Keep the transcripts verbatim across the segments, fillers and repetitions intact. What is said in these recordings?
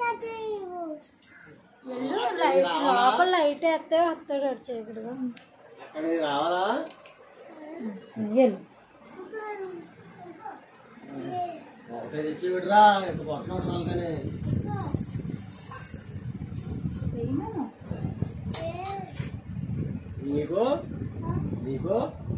లోపల లైట్ వేస్తే వస్తాడు చీకటిగా రావాలా తెచ్చి విడరా ఇంత కొట్టడం వస్తాను కానీ నీకు నీకు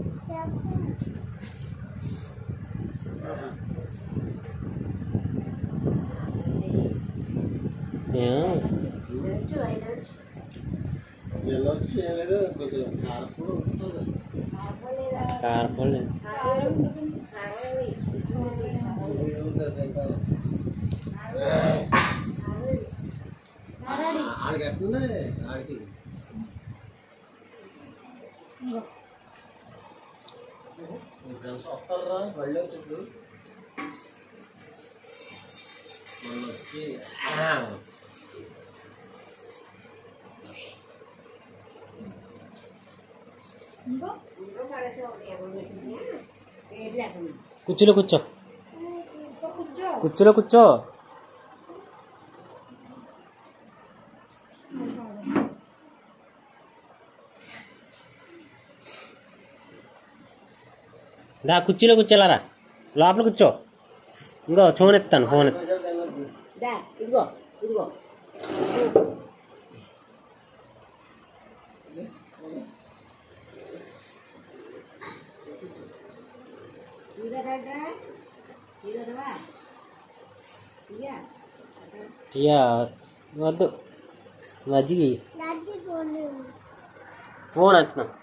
జల్లొచ్చి చేయలేదు కొద్దిగా కారపూడి ఉంటుంది కారపూడి ఆడికి ఎట్టుంది ఆడికి మీ ఫ్రెండ్స్ వస్తారా బళ్ళు ఇప్పుడు మొన్న వచ్చి కుర్చీలో కూర్చో కుర్చీలో కూర్చో దా కుర్చీలో కూర్చోలారా లోపల కూర్చో ఇంకో ఫోన్ ఎత్తాను ఫోన్ ఇదిగో ఇదిగో టియా వద్దు మజ్జిగ ఫోన్ ఎత్తున్నా